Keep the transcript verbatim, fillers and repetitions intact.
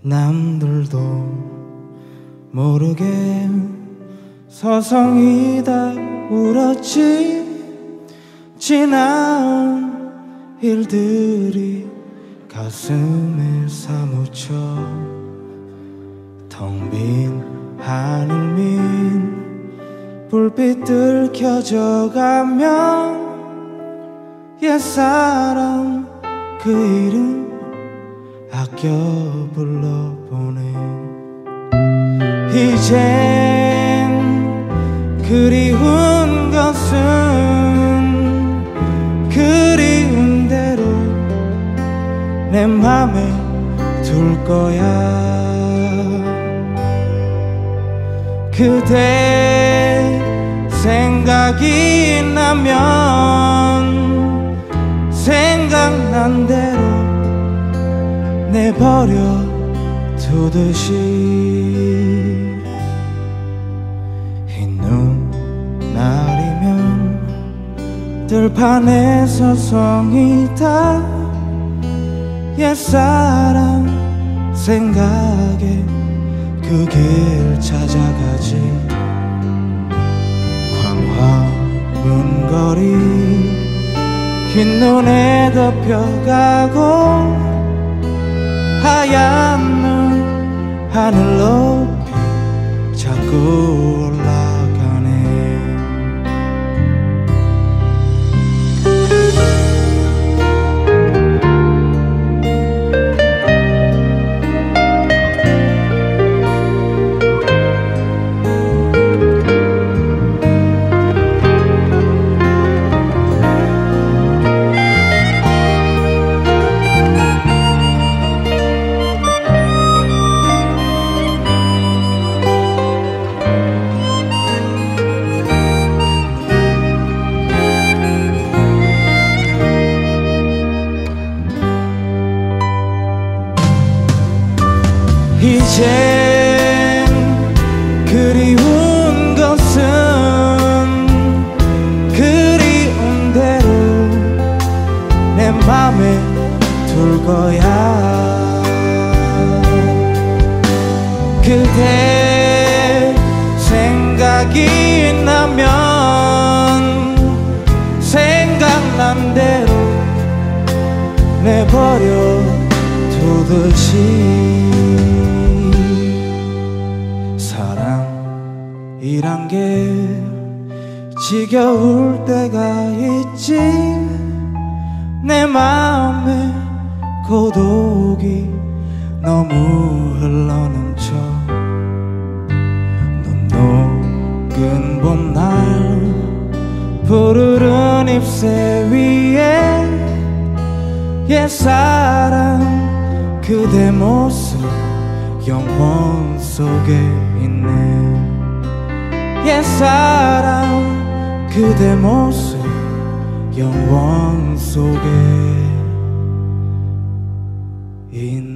남들도 모르게 서성이다 울었지. 지나온 일들이 가슴에 사무쳐 텅 빈 하늘 민 불빛들 켜져가면 옛사람 그 이름 아껴 불러보네. 이젠 그리운 것은 그리운 대로 내 맘에 둘 거야. 그대 생각이 나면 생각난 대로 내버려 두듯이 흰 눈날이면 들판에 서성이다 옛사람 생각에 그 길 찾아가지. 광화문 거리 흰 눈에 덮여가고 하얀 눈 하늘 높이 자꾸 올라가네. 이젠 그리운 것은 그리운 대로 내 맘에 둘 거야. 그대 생각이 나면 생각난 대로 내버려 두듯이 사랑이란 게 지겨울 때가 있지. 내 마음에 고독이 너무 흘러넘쳐 눈 녹은 봄날 푸르른 잎새 위에 옛사랑 그대 모습 영원 속에 있네. 옛사랑 그대 모습 영원 속에 있네.